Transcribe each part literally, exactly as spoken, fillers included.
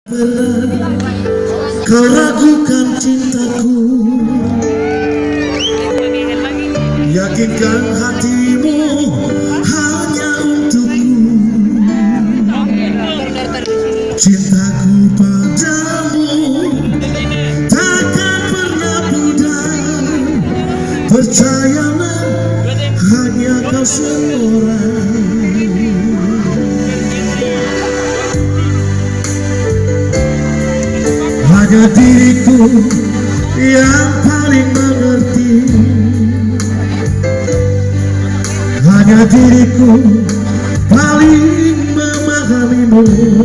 Pernah kau ragukan cintaku, yakinkan hatimu hanya untukku. Cintaku padamu takkan pernah pudar, percayalah hanya kau seorang. Hanya diriku yang paling mengerti, hanya diriku paling memahamimu.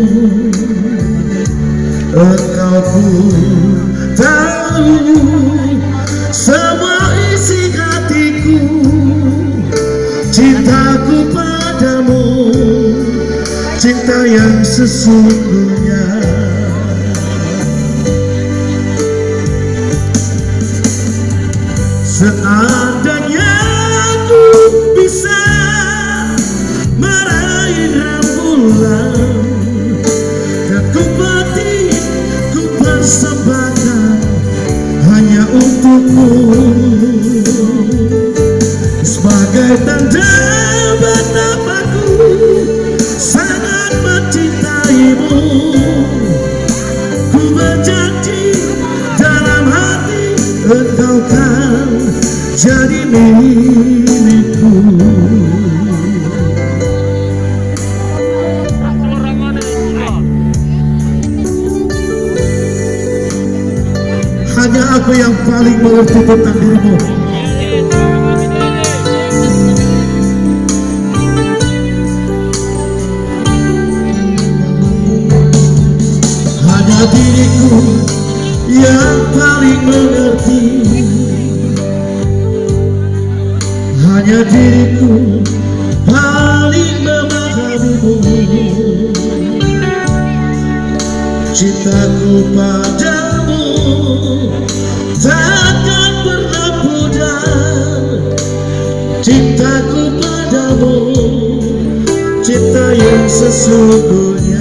Engkau pun tahu semua isi hatiku, cintaku padamu, cinta yang sesungguhnya. Seandainya aku bisa meraih rembulan, dan ku pati ku persembahkan hanya untukmu, sebagai tanda betapa ku sangat mencintaimu. Ku berjanji dalam hati engkau kan jadi milikku. Hanya aku yang paling mengerti tentang dirimu. Hanya diriku yang paling mengerti, hanya diriku paling memahamimu. Cintaku padamu takkan pernah pudar, cintaku padamu cinta yang sesungguhnya.